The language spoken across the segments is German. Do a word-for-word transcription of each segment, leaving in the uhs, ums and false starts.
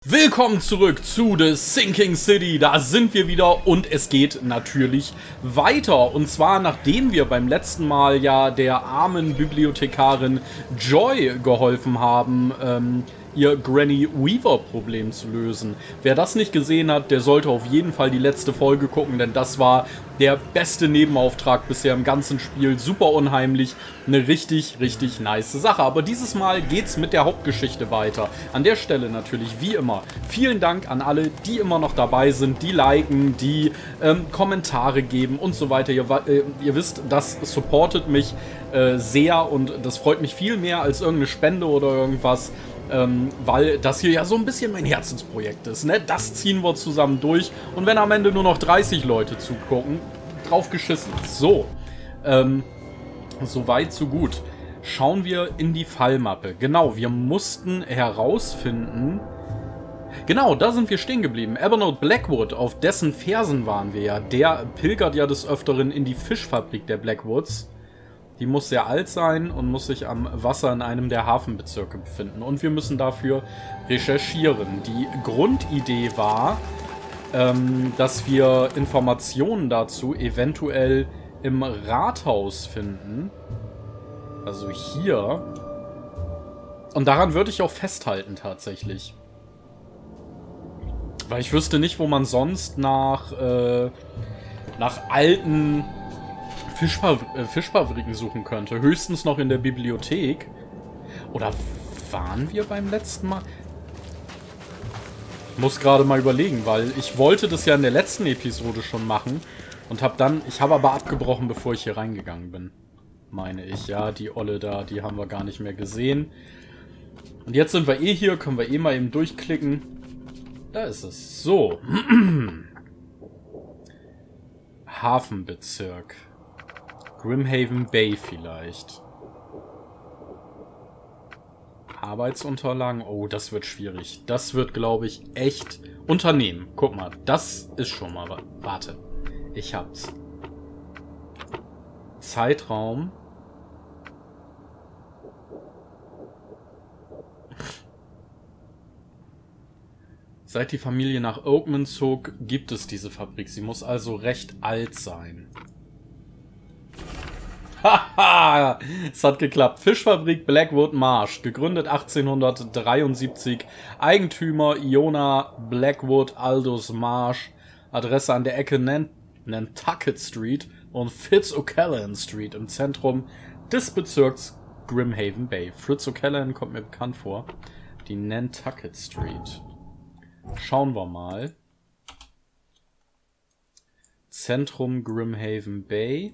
Willkommen zurück zu The Sinking City, da sind wir wieder und es geht natürlich weiter. Und zwar nachdem wir beim letzten Mal ja der armen Bibliothekarin Joy geholfen haben, ähm, ihr Granny Weaver Problem zu lösen. Wer das nicht gesehen hat, der sollte auf jeden Fall die letzte Folge gucken, denn das war der beste Nebenauftrag bisher im ganzen Spiel. Super unheimlich, eine richtig, richtig nice Sache. Aber dieses Mal geht's mit der Hauptgeschichte weiter. An der Stelle natürlich, wie immer, vielen Dank an alle, die immer noch dabei sind, die liken, die ähm, Kommentare geben und so weiter. Ihr, äh, ihr wisst, das supportet mich äh, sehr und das freut mich viel mehr als irgendeine Spende oder irgendwas. Ähm, weil das hier ja so ein bisschen mein Herzensprojekt ist, ne? Das ziehen wir zusammen durch. Und wenn am Ende nur noch dreißig Leute zugucken, drauf geschissen. So, ähm, so weit, so gut. Schauen wir in die Fallmappe. Genau, wir mussten herausfinden... Genau, da sind wir stehen geblieben. Evernote Blackwood, auf dessen Fersen waren wir ja. Der pilgert ja des Öfteren in die Fischfabrik der Blackwoods. Die muss sehr alt sein und muss sich am Wasser in einem der Hafenbezirke befinden. Und wir müssen dafür recherchieren. Die Grundidee war, ähm, dass wir Informationen dazu eventuell im Rathaus finden. Also hier. Und daran würde ich auch festhalten tatsächlich. Weil ich wüsste nicht, wo man sonst nach, äh, nach alten... Fischfabri äh, Fischfabriken suchen könnte. Höchstens noch in der Bibliothek. Oder waren wir beim letzten Mal? Ich muss gerade mal überlegen, weil ich wollte das ja in der letzten Episode schon machen. Und habe dann... Ich habe aber abgebrochen, bevor ich hier reingegangen bin. Meine ich. Ja, die Olle da, die haben wir gar nicht mehr gesehen. Und jetzt sind wir eh hier. Können wir eh mal eben durchklicken. Da ist es. So. Hafenbezirk. Grimhaven Bay vielleicht. Arbeitsunterlagen. Oh, das wird schwierig. Das wird, glaube ich, echt... Unternehmen. Guck mal, das ist schon mal... Warte. Ich hab's. Zeitraum. Seit die Familie nach Oakman zog, gibt es diese Fabrik. Sie muss also recht alt sein. Haha, es hat geklappt. Fischfabrik Blackwood Marsh, gegründet achtzehnhundertdreiundsiebzig, Eigentümer Iona Blackwood Aldous Marsh, Adresse an der Ecke Nan Nantucket Street und Fitz-O'Callaghan Street im Zentrum des Bezirks Grimhaven Bay. Fritz O'Callaghan kommt mir bekannt vor. Die Nantucket Street. Schauen wir mal. Zentrum Grimhaven Bay.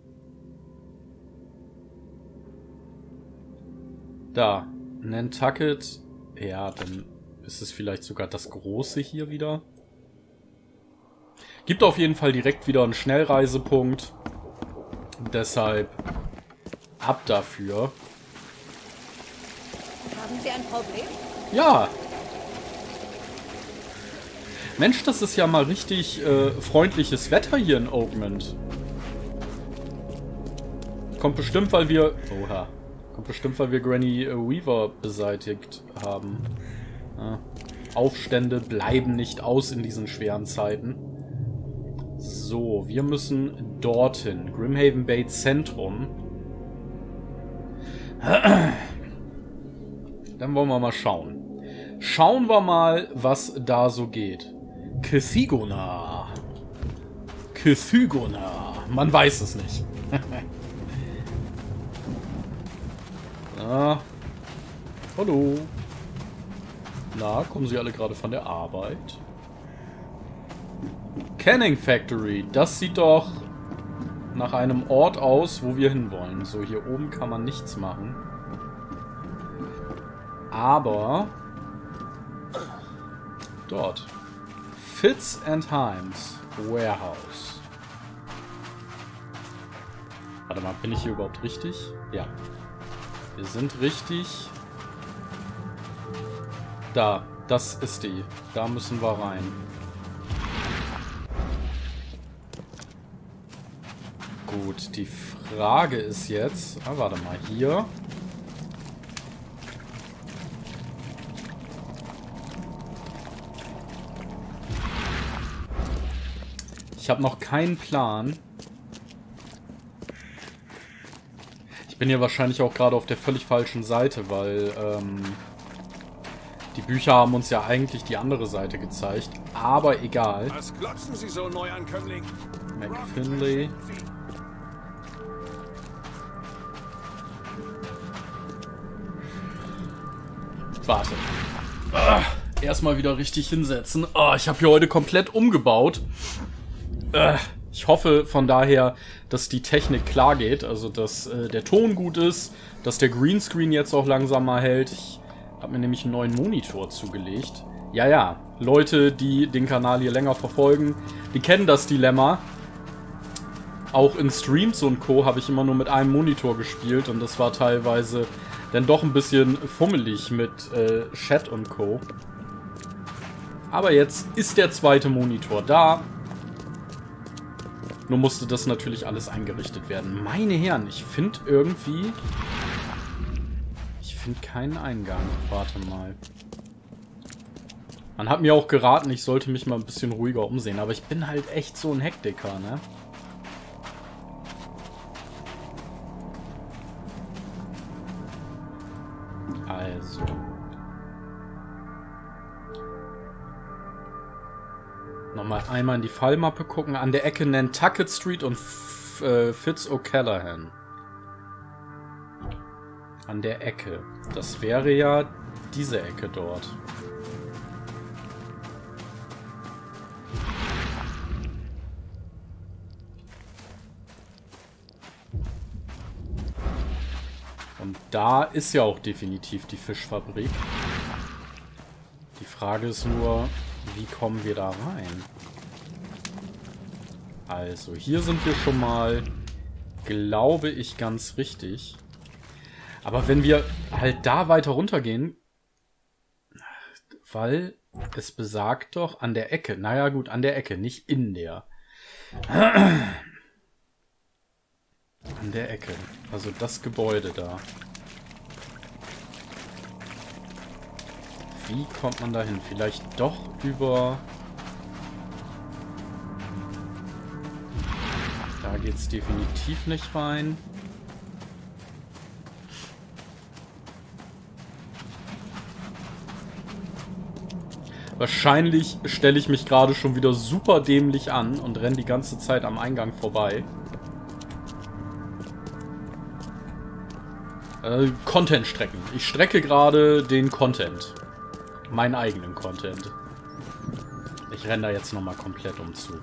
Da, Nantucket. Ja, dann ist es vielleicht sogar das große hier wieder. Gibt auf jeden Fall direkt wieder einen Schnellreisepunkt. Deshalb ab dafür. Haben Sie ein Problem? Ja. Mensch, das ist ja mal richtig äh, freundliches Wetter hier in Oakland. Kommt bestimmt, weil wir... Oha. Kommt bestimmt, weil wir Granny Weaver beseitigt haben. Ja. Aufstände bleiben nicht aus in diesen schweren Zeiten. So, wir müssen dorthin. Grimhaven Bay Zentrum. Dann wollen wir mal schauen. Schauen wir mal, was da so geht. Kithigona. Kithigona. Man weiß es nicht. Ah. Hallo. Na, kommen Sie alle gerade von der Arbeit? Canning Factory. Das sieht doch nach einem Ort aus, wo wir hinwollen. So, hier oben kann man nichts machen. Aber dort. Fitz and Himes Warehouse. Warte mal, bin ich hier überhaupt richtig? Ja. Wir sind richtig. Da, das ist die. Da müssen wir rein. Gut, die Frage ist jetzt... Ah, warte mal, hier. Ich habe noch keinen Plan. Ich bin hier wahrscheinlich auch gerade auf der völlig falschen Seite, weil ähm, die Bücher haben uns ja eigentlich die andere Seite gezeigt. Aber egal. Was glotzen Sie so, Neuankömmling? McFinley. Warte. Ah, erstmal wieder richtig hinsetzen. Oh, ich habe hier heute komplett umgebaut. Ah, ich hoffe von daher, dass die Technik klar geht. Also, dass äh, der Ton gut ist. Dass der Greenscreen jetzt auch langsam mal hält. Ich habe mir nämlich einen neuen Monitor zugelegt. Ja, ja. Leute, die den Kanal hier länger verfolgen, die kennen das Dilemma. Auch in Streams und Co. habe ich immer nur mit einem Monitor gespielt. Und das war teilweise dann doch ein bisschen fummelig mit äh, Chat und Co. Aber jetzt ist der zweite Monitor da. Nur musste das natürlich alles eingerichtet werden. Meine Herren, ich finde irgendwie... Ich finde keinen Eingang. Warte mal. Man hat mir auch geraten, ich sollte mich mal ein bisschen ruhiger umsehen. Aber ich bin halt echt so ein Hektiker, ne? Also. Nochmal einmal in die Fallmappe gucken. An der Ecke Nantucket Street und F äh, Fitz O'Callaghan. An der Ecke. Das wäre ja diese Ecke dort. Und da ist ja auch definitiv die Fischfabrik. Die Frage ist nur, wie kommen wir da rein? Also, hier sind wir schon mal, glaube ich, ganz richtig. Aber wenn wir halt da weiter runtergehen, weil es besagt doch an der Ecke, naja gut, an der Ecke, nicht in der. An der Ecke. Also das Gebäude da. Wie kommt man da hin? Vielleicht doch über... Da geht's definitiv nicht rein. Wahrscheinlich stelle ich mich gerade schon wieder super dämlich an und renne die ganze Zeit am Eingang vorbei. Äh, Content strecken. Ich strecke gerade den Content. Meinen eigenen Content. Ich renne da jetzt nochmal komplett um zu.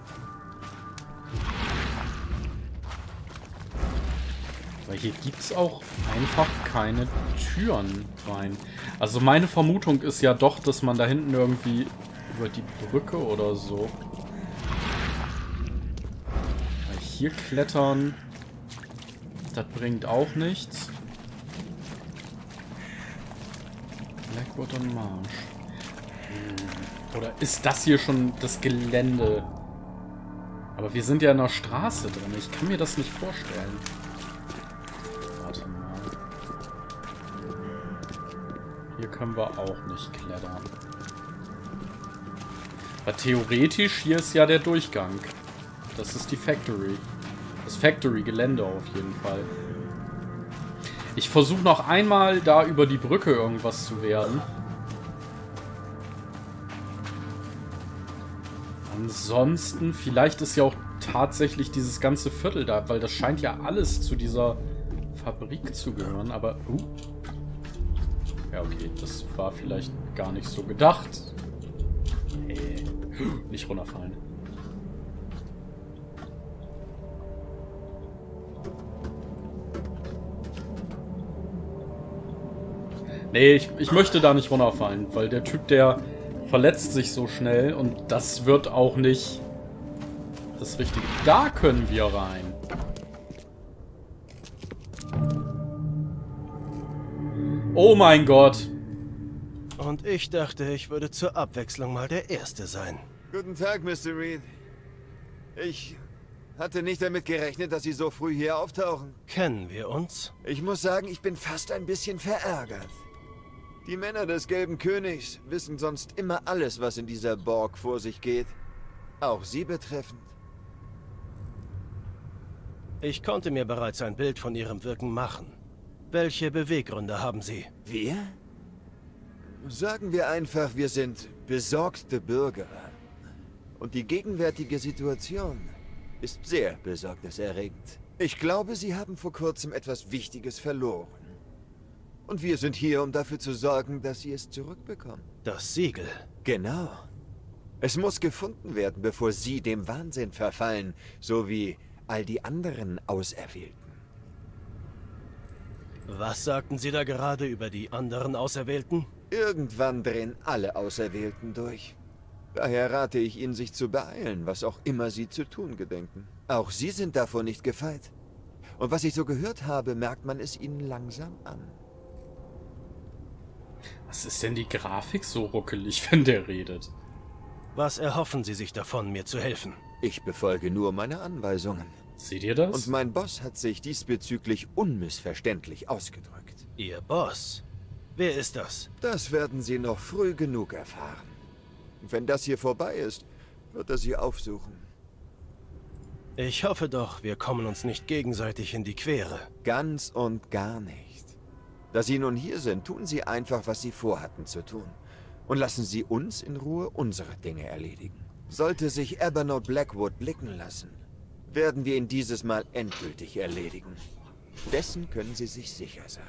Weil hier gibt es auch einfach keine Türen rein. Also meine Vermutung ist ja doch, dass man da hinten irgendwie über die Brücke oder so... Weil hier klettern... Das bringt auch nichts. Blackwood und Marsh. Oder ist das hier schon das Gelände? Aber wir sind ja in der Straße drin. Ich kann mir das nicht vorstellen. Warte mal. Hier können wir auch nicht klettern. Aber theoretisch, hier ist ja der Durchgang. Das ist die Factory. Das Factory-Gelände auf jeden Fall. Ich versuche noch einmal da über die Brücke irgendwas zu werden. Ansonsten, vielleicht ist ja auch tatsächlich dieses ganze Viertel da, weil das scheint ja alles zu dieser Fabrik zu gehören, aber... Uh. Ja, okay, das war vielleicht gar nicht so gedacht. Hey. Nicht runterfallen. Nee, ich, ich möchte da nicht runterfallen, weil der Typ, der verletzt sich so schnell und das wird auch nicht das Richtige. Da können wir rein. Oh mein Gott. Und ich dachte, ich würde zur Abwechslung mal der Erste sein. Guten Tag, Mister Reed. Ich hatte nicht damit gerechnet, dass Sie so früh hier auftauchen. Kennen wir uns? Ich muss sagen, ich bin fast ein bisschen verärgert. Die Männer des Gelben Königs wissen sonst immer alles, was in dieser Borg vor sich geht. Auch Sie betreffend. Ich konnte mir bereits ein Bild von Ihrem Wirken machen. Welche Beweggründe haben Sie? Wir? Sagen wir einfach, wir sind besorgte Bürger. Und die gegenwärtige Situation ist sehr besorgniserregend. Ich glaube, Sie haben vor kurzem etwas Wichtiges verloren. Und wir sind hier, um dafür zu sorgen, dass Sie es zurückbekommen. Das Siegel. Genau. Es muss gefunden werden, bevor Sie dem Wahnsinn verfallen, so wie all die anderen Auserwählten. Was sagten Sie da gerade über die anderen Auserwählten? Irgendwann drehen alle Auserwählten durch. Daher rate ich Ihnen, sich zu beeilen, was auch immer Sie zu tun gedenken. Auch Sie sind davor nicht gefeit. Und was ich so gehört habe, merkt man es Ihnen langsam an. Was ist denn die Grafik so ruckelig, wenn der redet? Was erhoffen Sie sich davon, mir zu helfen? Ich befolge nur meine Anweisungen. Seht ihr das? Und mein Boss hat sich diesbezüglich unmissverständlich ausgedrückt. Ihr Boss? Wer ist das? Das werden Sie noch früh genug erfahren. Wenn das hier vorbei ist, wird er Sie aufsuchen. Ich hoffe doch, wir kommen uns nicht gegenseitig in die Quere. Ganz und gar nicht. Da Sie nun hier sind, tun Sie einfach, was Sie vorhatten zu tun. Und lassen Sie uns in Ruhe unsere Dinge erledigen. Sollte sich Evernote Blackwood blicken lassen, werden wir ihn dieses Mal endgültig erledigen. Dessen können Sie sich sicher sein.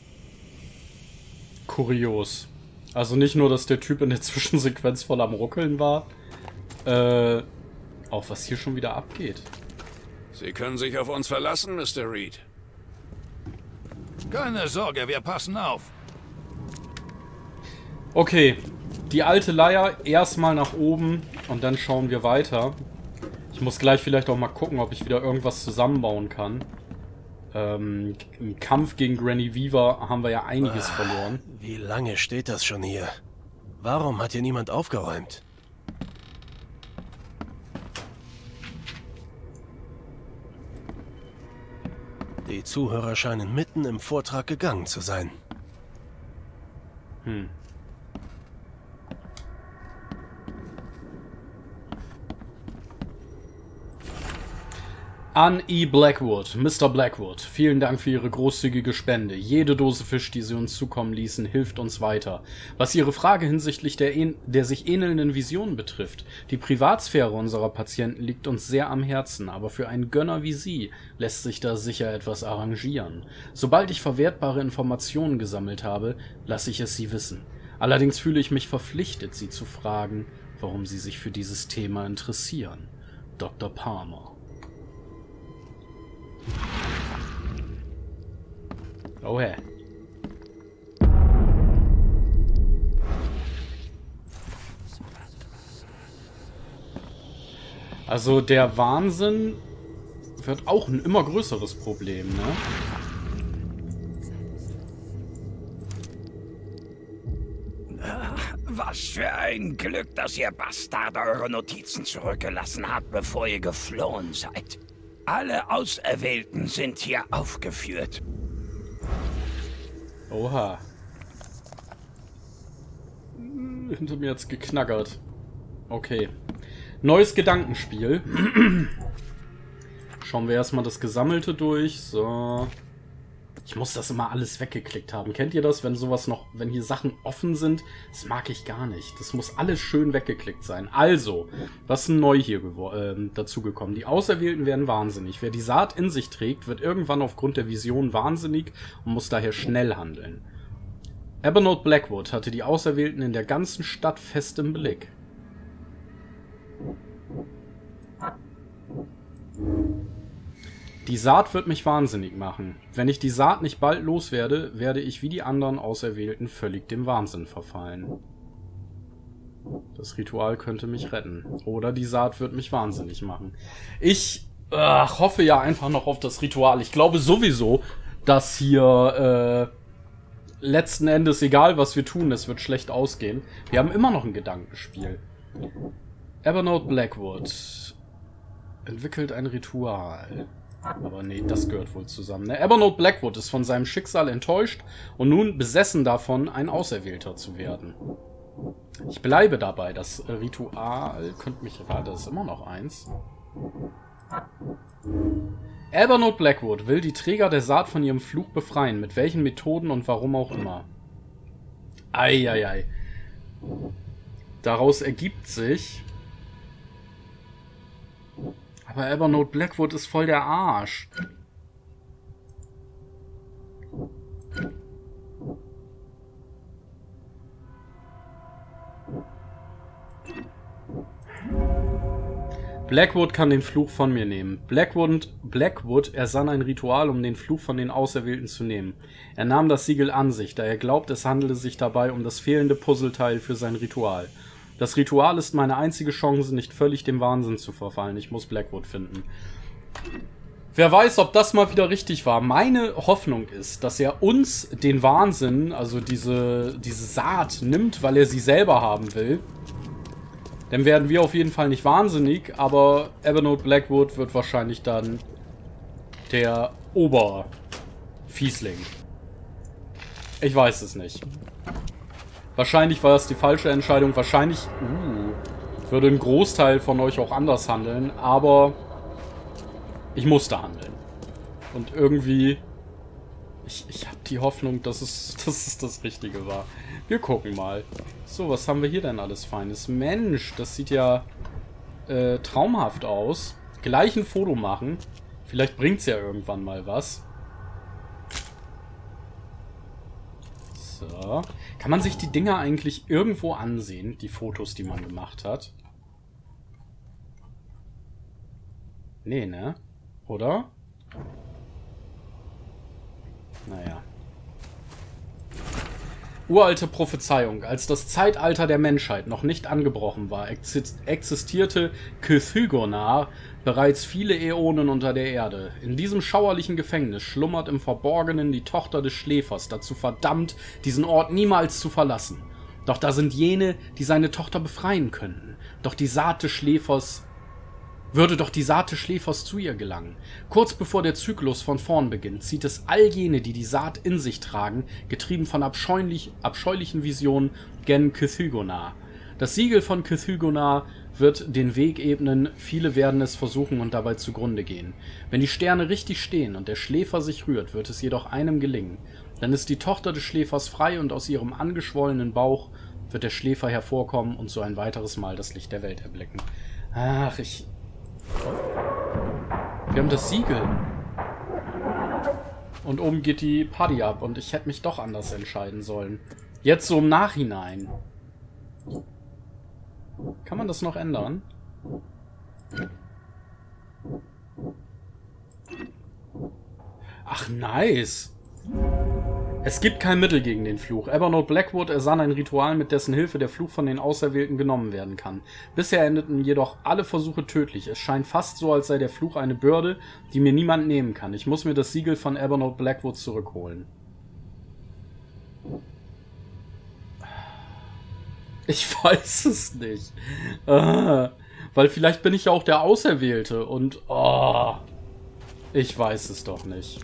Kurios. Also nicht nur, dass der Typ in der Zwischensequenz voll am Ruckeln war, äh, auch was hier schon wieder abgeht. Sie können sich auf uns verlassen, Mister Reed. Keine Sorge, wir passen auf. Okay, die alte Leier erstmal nach oben und dann schauen wir weiter. Ich muss gleich vielleicht auch mal gucken, ob ich wieder irgendwas zusammenbauen kann. Ähm, im Kampf gegen Granny Weaver haben wir ja einiges ah, verloren. Wie lange steht das schon hier? Warum hat hier niemand aufgeräumt? Die Zuhörer scheinen mitten im Vortrag gegangen zu sein. Hm. An E. Blackwood, Mister Blackwood, vielen Dank für Ihre großzügige Spende. Jede Dose Fisch, die Sie uns zukommen ließen, hilft uns weiter. Was Ihre Frage hinsichtlich der, der sich ähnelnden Visionen betrifft, die Privatsphäre unserer Patienten liegt uns sehr am Herzen, aber für einen Gönner wie Sie lässt sich da sicher etwas arrangieren. Sobald ich verwertbare Informationen gesammelt habe, lasse ich es Sie wissen. Allerdings fühle ich mich verpflichtet, Sie zu fragen, warum Sie sich für dieses Thema interessieren. Doktor Palmer. Oh hey. Also der Wahnsinn wird auch ein immer größeres Problem, ne? Was für ein Glück, dass ihr Bastarde eure Notizen zurückgelassen habt, bevor ihr geflohen seid. Alle Auserwählten sind hier aufgeführt. Oha. Hinter mir hat's geknackert. Okay. Neues Gedankenspiel. Schauen wir erstmal das Gesammelte durch. So. Ich muss das immer alles weggeklickt haben. Kennt ihr das, wenn sowas noch, wenn hier Sachen offen sind? Das mag ich gar nicht. Das muss alles schön weggeklickt sein. Also, was ist neu hier äh, dazugekommen? Die Auserwählten werden wahnsinnig. Wer die Saat in sich trägt, wird irgendwann aufgrund der Vision wahnsinnig und muss daher schnell handeln. Evernote Blackwood hatte die Auserwählten in der ganzen Stadt fest im Blick. Die Saat wird mich wahnsinnig machen. Wenn ich die Saat nicht bald loswerde, werde ich wie die anderen Auserwählten völlig dem Wahnsinn verfallen. Das Ritual könnte mich retten. Oder die Saat wird mich wahnsinnig machen. Ich äh, hoffe ja einfach noch auf das Ritual. Ich glaube sowieso, dass hier äh, letzten Endes, egal was wir tun, es wird schlecht ausgehen. Wir haben immer noch ein Gedankenspiel. Evernote Blackwood entwickelt ein Ritual. Aber nee, das gehört wohl zusammen. Ne? Evernote Blackwood ist von seinem Schicksal enttäuscht und nun besessen davon, ein Auserwählter zu werden. Ich bleibe dabei. Das Ritual könnte mich raten. Das ist immer noch eins. Evernote Blackwood will die Träger der Saat von ihrem Fluch befreien. Mit welchen Methoden und warum auch immer. Eieiei. Daraus ergibt sich... Aber Evernote Blackwood ist voll der Arsch. Blackwood kann den Fluch von mir nehmen. Blackwood, Blackwood ersann ein Ritual, um den Fluch von den Auserwählten zu nehmen. Er nahm das Siegel an sich, da er glaubt, es handele sich dabei um das fehlende Puzzleteil für sein Ritual. Das Ritual ist meine einzige Chance, nicht völlig dem Wahnsinn zu verfallen. Ich muss Blackwood finden. Wer weiß, ob das mal wieder richtig war. Meine Hoffnung ist, dass er uns den Wahnsinn, also diese, diese Saat, nimmt, weil er sie selber haben will. Dann werden wir auf jeden Fall nicht wahnsinnig, aber Evernote Blackwood wird wahrscheinlich dann der Oberfiesling. Ich weiß es nicht. Wahrscheinlich war es die falsche Entscheidung. Wahrscheinlich uh, würde ein Großteil von euch auch anders handeln, aber ich musste handeln. Und irgendwie... Ich, ich habe die Hoffnung, dass es, dass es das Richtige war. Wir gucken mal. So, was haben wir hier denn alles Feines? Mensch, das sieht ja äh, traumhaft aus. Gleich ein Foto machen. Vielleicht bringt es ja irgendwann mal was. So. Kann man sich die Dinger eigentlich irgendwo ansehen? Die Fotos, die man gemacht hat? Nee, ne? Oder? Naja. Uralte Prophezeiung. Als das Zeitalter der Menschheit noch nicht angebrochen war, existierte Cthulhu bereits viele Äonen unter der Erde. In diesem schauerlichen Gefängnis schlummert im Verborgenen die Tochter des Schläfers, dazu verdammt, diesen Ort niemals zu verlassen. Doch da sind jene, die seine Tochter befreien könnten. Doch die Saat des Schläfers... Würde doch die Saat des Schläfers zu ihr gelangen. Kurz bevor der Zyklus von vorn beginnt, zieht es all jene, die die Saat in sich tragen, getrieben von abscheulich, abscheulichen Visionen, gen Cthulhu. Das Siegel von Cthulhu wird den Weg ebnen, viele werden es versuchen und dabei zugrunde gehen. Wenn die Sterne richtig stehen und der Schläfer sich rührt, wird es jedoch einem gelingen. Dann ist die Tochter des Schläfers frei und aus ihrem angeschwollenen Bauch wird der Schläfer hervorkommen und so ein weiteres Mal das Licht der Welt erblicken. Ach, ich... Wir haben das Siegel. Und oben geht die Party ab. Und ich hätte mich doch anders entscheiden sollen. Jetzt so im Nachhinein. Kann man das noch ändern? Ach, nice. Es gibt kein Mittel gegen den Fluch. Evernote Blackwood ersann ein Ritual, mit dessen Hilfe der Fluch von den Auserwählten genommen werden kann. Bisher endeten jedoch alle Versuche tödlich. Es scheint fast so, als sei der Fluch eine Bürde, die mir niemand nehmen kann. Ich muss mir das Siegel von Evernote Blackwood zurückholen. Ich weiß es nicht. Ah, weil vielleicht bin ich ja auch der Auserwählte und... Oh, ich weiß es doch nicht.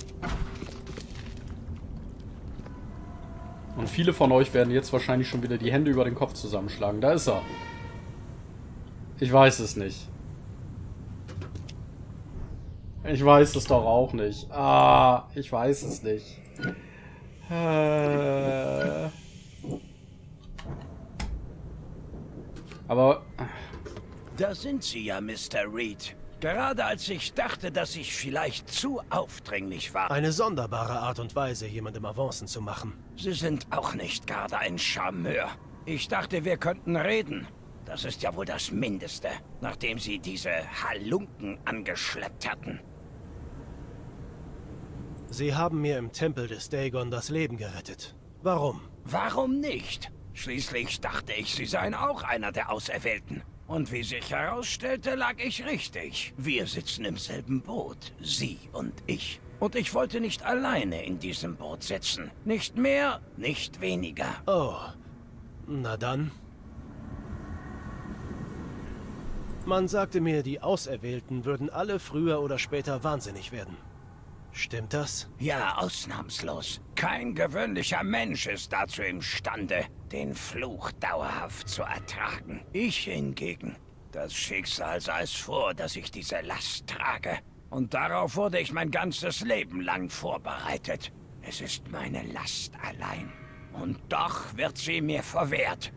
Und viele von euch werden jetzt wahrscheinlich schon wieder die Hände über den Kopf zusammenschlagen. Da ist er. Ich weiß es nicht. Ich weiß es doch auch nicht. Ah, ich weiß es nicht. Äh. Aber... Da sind Sie ja, Mister Reed. Gerade als ich dachte, dass ich vielleicht zu aufdringlich war. Eine sonderbare Art und Weise, jemandem Avancen zu machen. Sie sind auch nicht gerade ein Charmeur. Ich dachte, wir könnten reden. Das ist ja wohl das Mindeste, nachdem Sie diese Halunken angeschleppt hatten. Sie haben mir im Tempel des Dagon das Leben gerettet. Warum? Warum nicht? Schließlich dachte ich, Sie seien auch einer der Auserwählten. Und wie sich herausstellte, lag ich richtig. Wir sitzen im selben Boot, Sie und ich. Und ich wollte nicht alleine in diesem Boot sitzen. Nicht mehr, nicht weniger. Oh, na dann. Man sagte mir, die Auserwählten würden alle früher oder später wahnsinnig werden. Stimmt das? Ja, ausnahmslos. Kein gewöhnlicher Mensch ist dazu imstande, den Fluch dauerhaft zu ertragen. Ich hingegen. Das Schicksal sah es vor, dass ich diese Last trage. Und darauf wurde ich mein ganzes Leben lang vorbereitet. Es ist meine Last allein. Und doch wird sie mir verwehrt.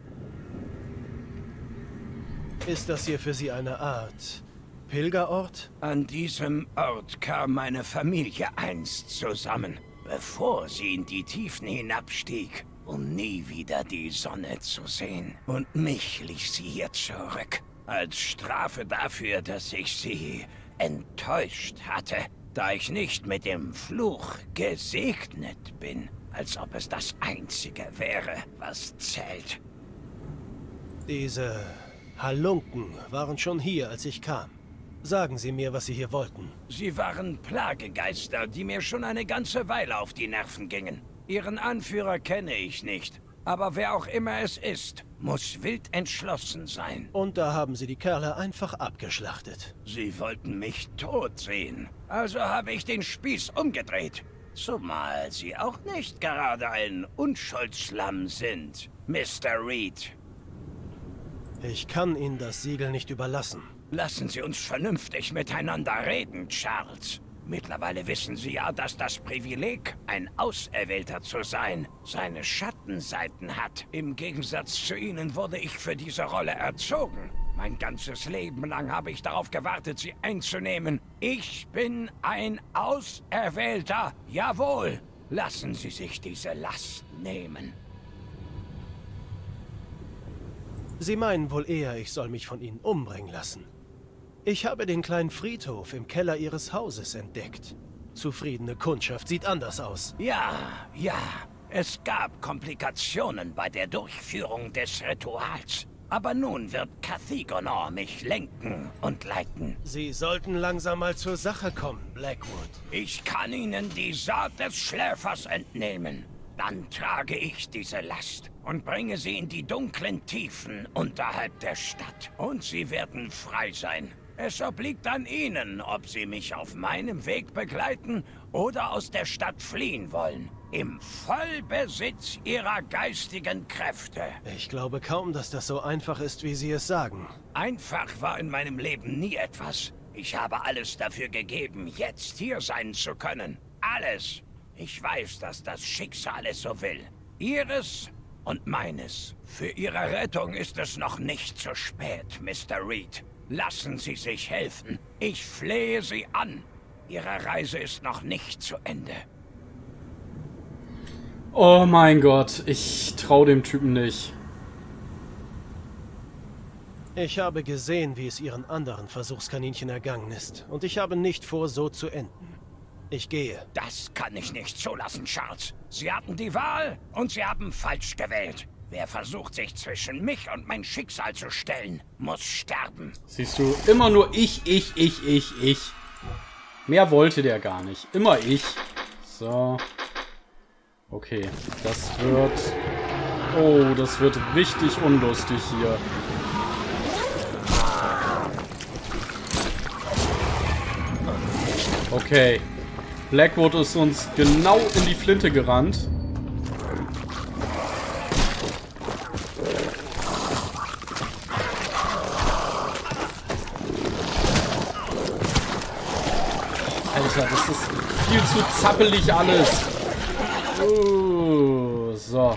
Ist das hier für Sie eine Art Pilgerort? An diesem Ort kam meine Familie einst zusammen, bevor sie in die Tiefen hinabstieg, um nie wieder die Sonne zu sehen. Und mich ließ sie hier zurück, als Strafe dafür, dass ich sie enttäuscht hatte, da ich nicht mit dem Fluch gesegnet bin, als ob es das Einzige wäre, was zählt. Diese Halunken waren schon hier, als ich kam. Sagen Sie mir, was Sie hier wollten. Sie waren Plagegeister, die mir schon eine ganze Weile auf die Nerven gingen. Ihren Anführer kenne ich nicht, aber wer auch immer es ist, muss wild entschlossen sein. Und da haben Sie die Kerle einfach abgeschlachtet. Sie wollten mich tot sehen, also habe ich den Spieß umgedreht. Zumal Sie auch nicht gerade ein Unschuldslamm sind, Mister Reed. Ich kann Ihnen das Siegel nicht überlassen. Lassen Sie uns vernünftig miteinander reden, Charles. Mittlerweile wissen Sie ja, dass das Privileg, ein Auserwählter zu sein, seine Schattenseiten hat. Im Gegensatz zu Ihnen wurde ich für diese Rolle erzogen. Mein ganzes Leben lang habe ich darauf gewartet, sie einzunehmen. Ich bin ein Auserwählter. Jawohl. Lassen Sie sich diese Last nehmen. Sie meinen wohl eher, ich soll mich von Ihnen umbringen lassen. Ich habe den kleinen Friedhof im Keller Ihres Hauses entdeckt. Zufriedene Kundschaft sieht anders aus. Ja, ja. Es gab Komplikationen bei der Durchführung des Rituals. Aber nun wird Cathigonor mich lenken und leiten. Sie sollten langsam mal zur Sache kommen, Blackwood. Ich kann Ihnen die Saat des Schläfers entnehmen. Dann trage ich diese Last und bringe sie in die dunklen Tiefen unterhalb der Stadt. Und Sie werden frei sein. Es obliegt an Ihnen, ob Sie mich auf meinem Weg begleiten oder aus der Stadt fliehen wollen. Im Vollbesitz Ihrer geistigen Kräfte. Ich glaube kaum, dass das so einfach ist, wie Sie es sagen. Einfach war in meinem Leben nie etwas. Ich habe alles dafür gegeben, jetzt hier sein zu können. Alles. Ich weiß, dass das Schicksal es so will. Ihres und meines. Für Ihre Rettung ist es noch nicht zu spät, Mister Reed. Lassen Sie sich helfen. Ich flehe Sie an. Ihre Reise ist noch nicht zu Ende. Oh mein Gott, ich traue dem Typen nicht. Ich habe gesehen, wie es Ihren anderen Versuchskaninchen ergangen ist. Und ich habe nicht vor, so zu enden. Ich gehe. Das kann ich nicht zulassen, Charles. Sie hatten die Wahl und Sie haben falsch gewählt. Wer versucht, sich zwischen mich und mein Schicksal zu stellen, muss sterben. Siehst du, immer nur ich, ich, ich, ich, ich. Mehr wollte der gar nicht. Immer ich. So. Okay, das wird... Oh, das wird richtig unlustig hier. Okay. Blackwood ist uns genau in die Flinte gerannt. Alter, das ist viel zu zappelig alles. Uh, so.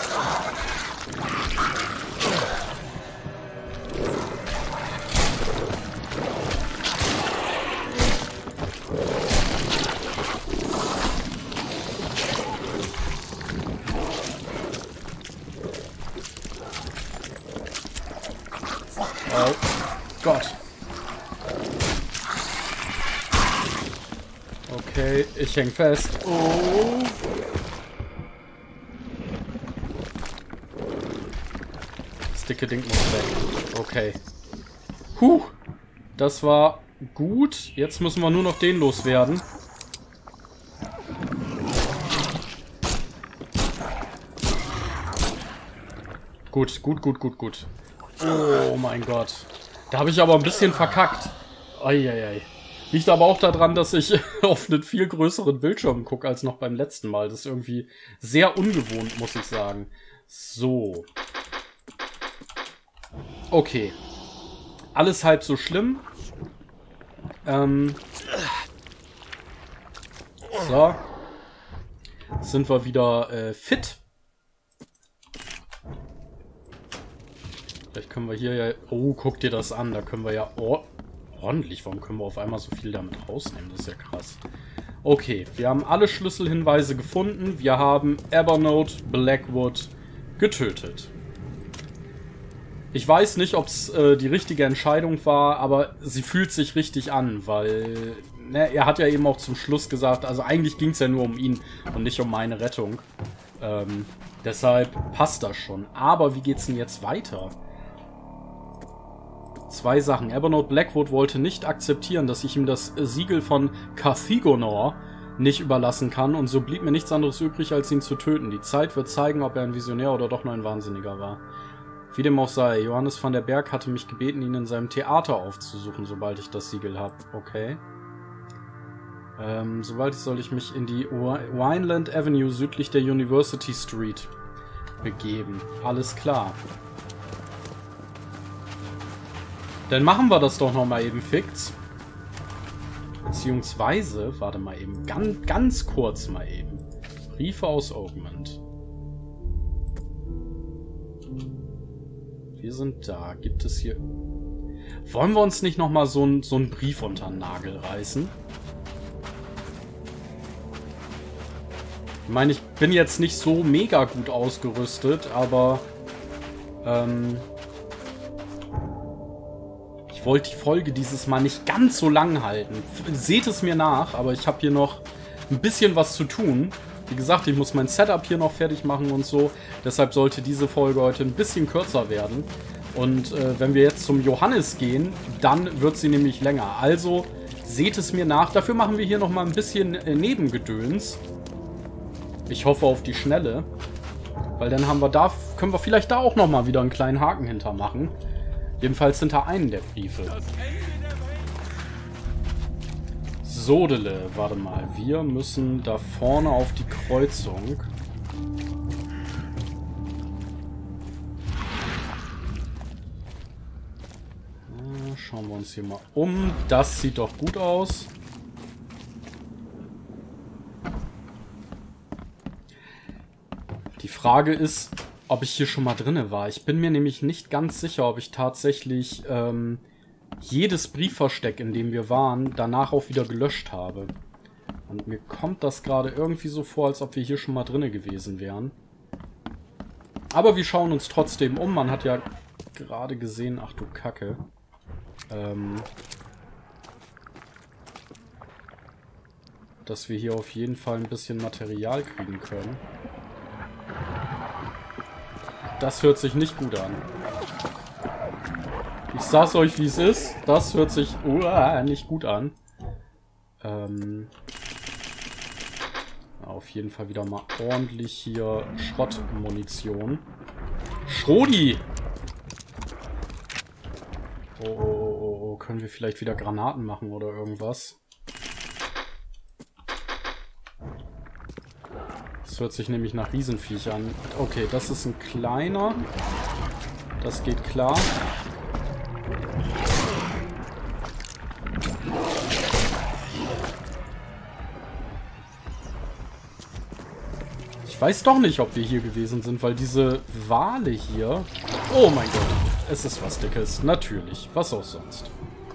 Oh Gott. Okay, ich häng fest. Oh. Das dicke Ding muss weg. Okay. Huh. Das war gut. Jetzt müssen wir nur noch den loswerden. Gut, gut, gut, gut, gut. Oh mein Gott. Da habe ich aber ein bisschen verkackt. Eieiei. Liegt aber auch daran, dass ich auf einen viel größeren Bildschirm gucke als noch beim letzten Mal. Das ist irgendwie sehr ungewohnt, muss ich sagen. So. Okay. Alles halb so schlimm. Ähm, So. Sind wir wieder äh, fit. Vielleicht können wir hier ja... Oh, guck dir das an. Da können wir ja... Oh, ordentlich. Warum können wir auf einmal so viel damit rausnehmen? Das ist ja krass. Okay, wir haben alle Schlüsselhinweise gefunden. Wir haben Evernote Blackwood getötet. Ich weiß nicht, ob es äh, die richtige Entscheidung war, aber sie fühlt sich richtig an, weil... Ne, er hat ja eben auch zum Schluss gesagt, also eigentlich ging es ja nur um ihn und nicht um meine Rettung. Ähm, deshalb passt das schon. Aber wie geht's denn jetzt weiter? Zwei Sachen. Evernote Blackwood wollte nicht akzeptieren, dass ich ihm das Siegel von Carthagonor nicht überlassen kann, und so blieb mir nichts anderes übrig, als ihn zu töten. Die Zeit wird zeigen, ob er ein Visionär oder doch nur ein Wahnsinniger war. Wie dem auch sei, Johannes van der Berg hatte mich gebeten, ihn in seinem Theater aufzusuchen, sobald ich das Siegel habe. Okay. Ähm, sobald ich soll ich mich in die Wineland Avenue südlich der University Street begeben. Alles klar. Dann machen wir das doch nochmal eben fix. Beziehungsweise, warte mal eben, ganz, ganz kurz mal eben. Briefe aus Oakmont. Wir sind da. Gibt es hier... Wollen wir uns nicht nochmal so, ein, so einen Brief unter den Nagel reißen? Ich meine, ich bin jetzt nicht so mega gut ausgerüstet, aber... Ähm... Ich wollte die Folge dieses Mal nicht ganz so lang halten. Seht es mir nach, aber ich habe hier noch ein bisschen was zu tun. Wie gesagt, ich muss mein Setup hier noch fertig machen und so. Deshalb sollte diese Folge heute ein bisschen kürzer werden. Und äh, wenn wir jetzt zum Johannes gehen, dann wird sie nämlich länger. Also seht es mir nach. Dafür machen wir hier noch mal ein bisschen äh, Nebengedöns. Ich hoffe auf die Schnelle. Weil dann haben wir da, können wir vielleicht da auch noch mal wieder einen kleinen Haken hintermachen. Jedenfalls hinter einen der Briefe. Sodele, warte mal. Wir müssen da vorne auf die Kreuzung. Schauen wir uns hier mal um. Das sieht doch gut aus. Die Frage ist, ob ich hier schon mal drinne war. Ich bin mir nämlich nicht ganz sicher, ob ich tatsächlich ähm, jedes Briefversteck, in dem wir waren, danach auch wieder gelöscht habe. Und mir kommt das gerade irgendwie so vor, als ob wir hier schon mal drinne gewesen wären. Aber wir schauen uns trotzdem um. Man hat ja gerade gesehen, ach du Kacke, ähm, dass wir hier auf jeden Fall ein bisschen Material kriegen können. Das hört sich nicht gut an. Ich sag's euch, wie es ist. Das hört sich uh, nicht gut an. Ähm, auf jeden Fall wieder mal ordentlich hier Schrottmunition. Schrodi! Oh, oh, oh, oh, können wir vielleicht wieder Granaten machen oder irgendwas? Das hört sich nämlich nach Riesenviech an. Okay, das ist ein kleiner. Das geht klar. Ich weiß doch nicht, ob wir hier gewesen sind, weil diese Wale hier... Oh mein Gott, es ist was Dickes. Natürlich, was auch sonst.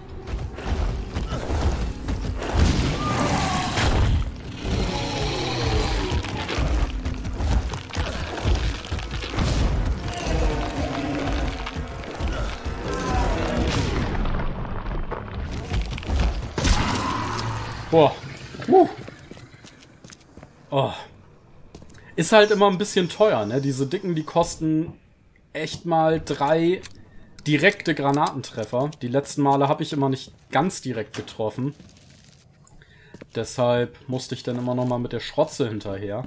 Boah. Uh. Oh. Ist halt immer ein bisschen teuer, ne? Diese Dicken, die kosten echt mal drei direkte Granatentreffer. Die letzten Male habe ich immer nicht ganz direkt getroffen. Deshalb musste ich dann immer noch mal mit der Schrotze hinterher.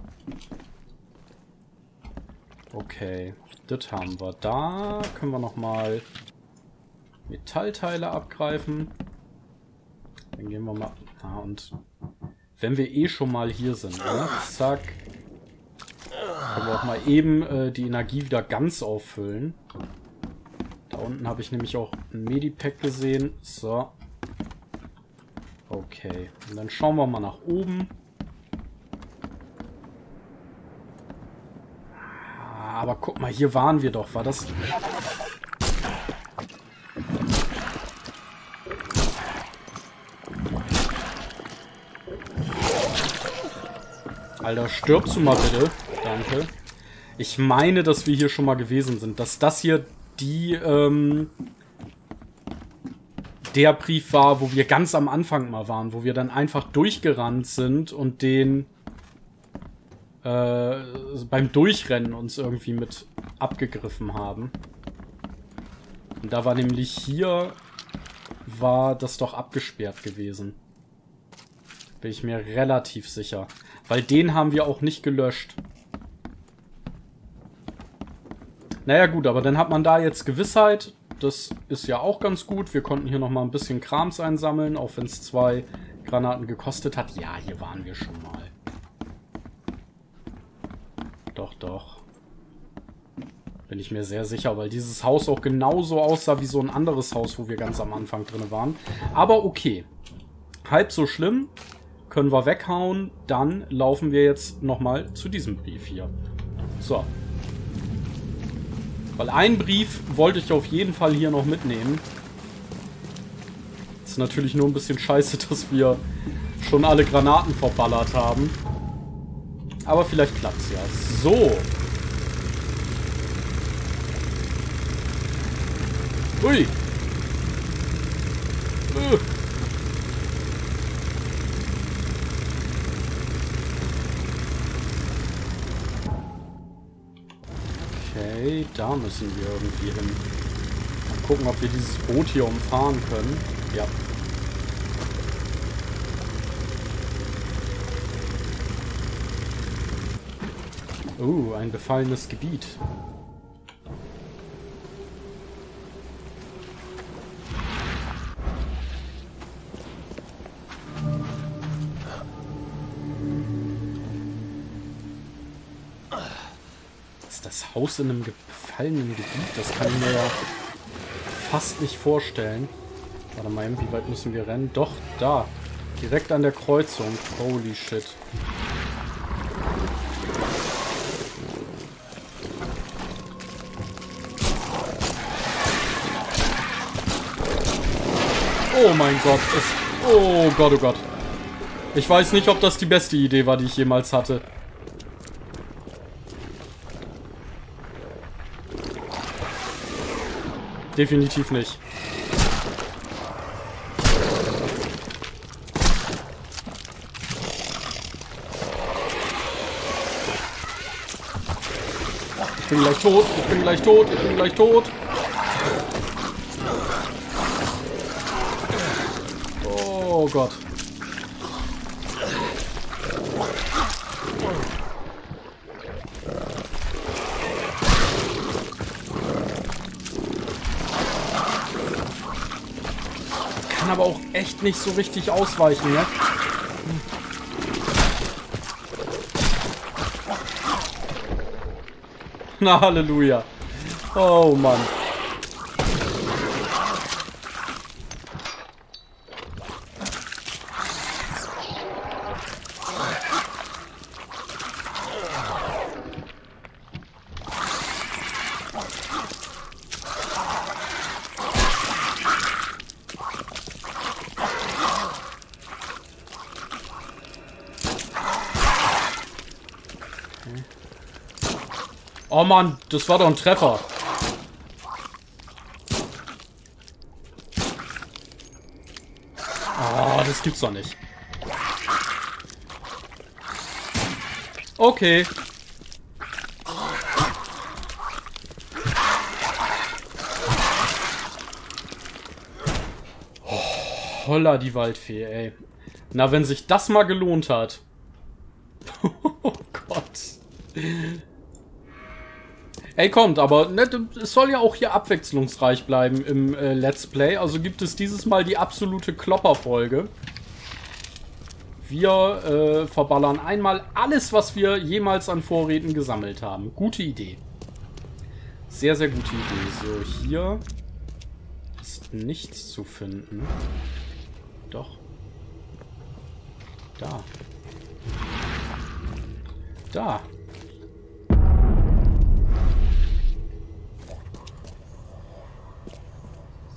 Okay, das haben wir. Da können wir noch mal Metallteile abgreifen. Dann gehen wir mal... Ah, und wenn wir eh schon mal hier sind, ne? Zack. Können wir auch mal eben äh, die Energie wieder ganz auffüllen. Da unten habe ich nämlich auch ein Medipack gesehen. So. Okay. Und dann schauen wir mal nach oben. aber guck mal, hier waren wir doch. War das... Alter, stirbst du mal bitte. Danke. Ich meine, dass wir hier schon mal gewesen sind. Dass das hier die, ähm... der Brief war, wo wir ganz am Anfang mal waren. Wo wir dann einfach durchgerannt sind und den... Äh, beim Durchrennen uns irgendwie mit abgegriffen haben. Und da war nämlich hier... war das doch abgesperrt gewesen. Bin ich mir relativ sicher. Weil den haben wir auch nicht gelöscht. Naja gut, aber dann hat man da jetzt Gewissheit. Das ist ja auch ganz gut. Wir konnten hier nochmal ein bisschen Krams einsammeln, auch wenn es zwei Granaten gekostet hat. Ja, hier waren wir schon mal. Doch, doch. Bin ich mir sehr sicher, weil dieses Haus auch genauso aussah wie so ein anderes Haus, wo wir ganz am Anfang drin waren. Aber okay. Halb so schlimm. Können wir weghauen. Dann laufen wir jetzt nochmal zu diesem Brief hier. So. Weil einen Brief wollte ich auf jeden Fall hier noch mitnehmen. Ist natürlich nur ein bisschen scheiße, dass wir schon alle Granaten verballert haben. Aber vielleicht klappt's ja. So. Ui. Äh. Okay, da müssen wir irgendwie hin. Mal gucken, ob wir dieses Boot hier umfahren können. Ja. Uh, ein befallenes Gebiet. Ist das Haus in einem befallenen Gebiet? Das kann ich mir ja fast nicht vorstellen. Warte mal, wie weit müssen wir rennen? Doch, da. Direkt an der Kreuzung. Holy shit. Oh mein Gott. Es, oh Gott, oh Gott. Ich weiß nicht, ob das die beste Idee war, die ich jemals hatte. Definitiv nicht. Ich bin gleich tot, ich bin gleich tot, ich bin gleich tot. Oh Gott. Kann aber auch echt nicht so richtig ausweichen, ne? Na, Halleluja. Oh Mann. Oh Mann, das war doch ein Treffer. Oh, das gibt's doch nicht. Okay. Oh, holla die Waldfee, ey. Na, wenn sich das mal gelohnt hat. Oh Gott. Ey, kommt, aber ne, es soll ja auch hier abwechslungsreich bleiben im äh, Let's Play. Also gibt es dieses Mal die absolute Klopper-Folge. Wir äh, verballern einmal alles, was wir jemals an Vorräten gesammelt haben. Gute Idee. Sehr, sehr gute Idee. So, hier ist nichts zu finden. Doch. Da.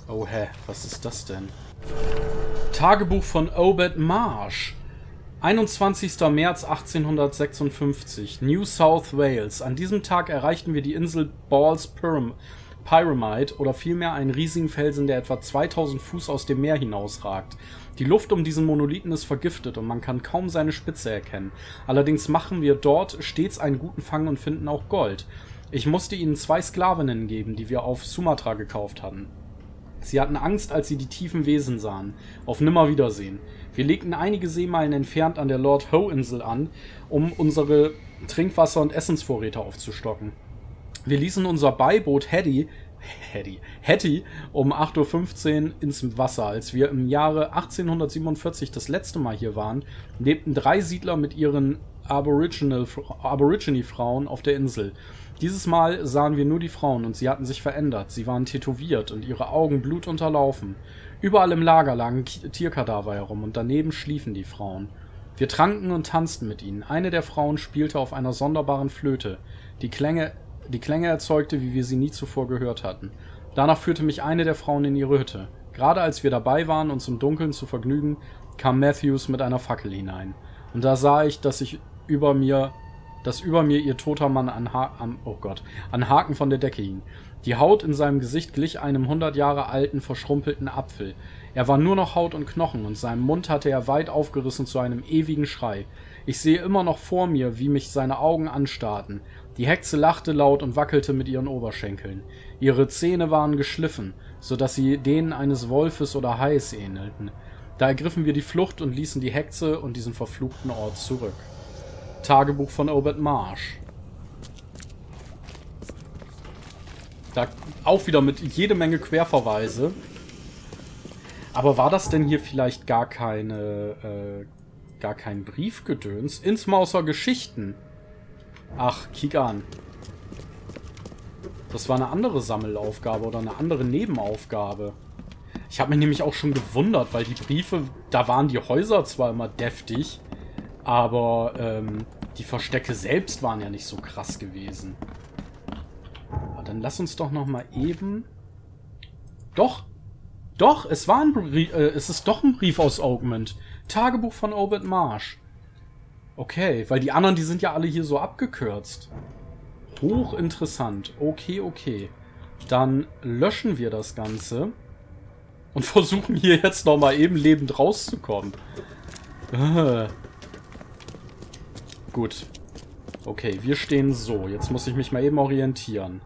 Oh, hä? Was ist das denn? Tagebuch von Obed Marsh. einundzwanzigster März achtzehnhundertsechsundfünfzig. New South Wales. An diesem Tag erreichten wir die Insel Ball's Pyram Pyramide oder vielmehr einen riesigen Felsen, der etwa zweitausend Fuß aus dem Meer hinausragt. Die Luft um diesen Monolithen ist vergiftet und man kann kaum seine Spitze erkennen. Allerdings machen wir dort stets einen guten Fang und finden auch Gold. Ich musste ihnen zwei Sklavinnen geben, die wir auf Sumatra gekauft hatten. Sie hatten Angst, als sie die tiefen Wesen sahen. Auf Nimmerwiedersehen. Wir legten einige Seemeilen entfernt an der Lord Howe-Insel an, um unsere Trinkwasser- und Essensvorräte aufzustocken. Wir ließen unser Beiboot Hattie, Hattie, Hattie um acht Uhr fünfzehn ins Wasser. Als wir im Jahre achtzehnhundertsiebenundvierzig das letzte Mal hier waren, lebten drei Siedler mit ihren Aboriginal, Aborigine-Frauen auf der Insel. Dieses Mal sahen wir nur die Frauen und sie hatten sich verändert. Sie waren tätowiert und ihre Augen blutunterlaufen. Überall im Lager lagen Tierkadaver herum und daneben schliefen die Frauen. Wir tranken und tanzten mit ihnen. Eine der Frauen spielte auf einer sonderbaren Flöte. Die Klänge, die Klänge erzeugte, wie wir sie nie zuvor gehört hatten. Danach führte mich eine der Frauen in ihre Hütte. Gerade als wir dabei waren, uns im Dunkeln zu vergnügen, kam Matthews mit einer Fackel hinein. Und da sah ich, dass ich über mir... dass über mir ihr toter Mann an, ha an, oh Gott, an Haken von der Decke hing. Die Haut in seinem Gesicht glich einem hundert Jahre alten, verschrumpelten Apfel. Er war nur noch Haut und Knochen und seinen Mund hatte er weit aufgerissen zu einem ewigen Schrei. Ich sehe immer noch vor mir, wie mich seine Augen anstarrten. Die Hexe lachte laut und wackelte mit ihren Oberschenkeln. Ihre Zähne waren geschliffen, so dass sie denen eines Wolfes oder Hais ähnelten. Da ergriffen wir die Flucht und ließen die Hexe und diesen verfluchten Ort zurück. Tagebuch von Obed Marsh. Da auch wieder mit jede Menge Querverweise. Aber war das denn hier vielleicht gar keine, äh, gar kein Briefgedöns? Innsmouser Geschichten. Ach, kick an. Das war eine andere Sammelaufgabe oder eine andere Nebenaufgabe. Ich habe mich nämlich auch schon gewundert, weil die Briefe, da waren die Häuser zwar immer deftig, aber ähm, die Verstecke selbst waren ja nicht so krass gewesen. Aber dann lass uns doch noch mal eben... Doch! Doch, es war ein Brief, äh, es ist doch ein Brief aus Augment. Tagebuch von Obed Marsh. Okay, weil die anderen, die sind ja alle hier so abgekürzt. Hochinteressant. Okay, okay. Dann löschen wir das Ganze. Und versuchen hier jetzt noch mal eben lebend rauszukommen. Äh. Gut. Okay, wir stehen so. Jetzt muss ich mich mal eben orientieren.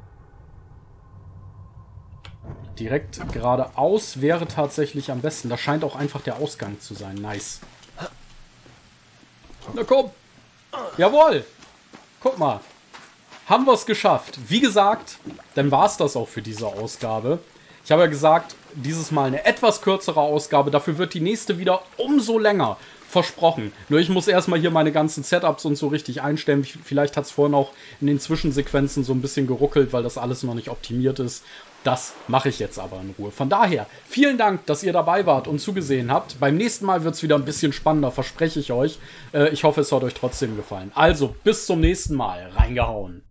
Direkt geradeaus wäre tatsächlich am besten. Das scheint auch einfach der Ausgang zu sein. Nice. Na komm. Jawohl. Guck mal. Haben wir es geschafft. Wie gesagt, dann war es das auch für diese Ausgabe. Ich habe ja gesagt, dieses Mal eine etwas kürzere Ausgabe. Dafür wird die nächste wieder umso länger. Versprochen. Nur ich muss erstmal hier meine ganzen Setups und so richtig einstellen. Vielleicht hat es vorhin auch in den Zwischensequenzen so ein bisschen geruckelt, weil das alles noch nicht optimiert ist. Das mache ich jetzt aber in Ruhe. Von daher, vielen Dank, dass ihr dabei wart und zugesehen habt. Beim nächsten Mal wird es wieder ein bisschen spannender, verspreche ich euch. Äh, ich hoffe, es hat euch trotzdem gefallen. Also, bis zum nächsten Mal. Reingehauen.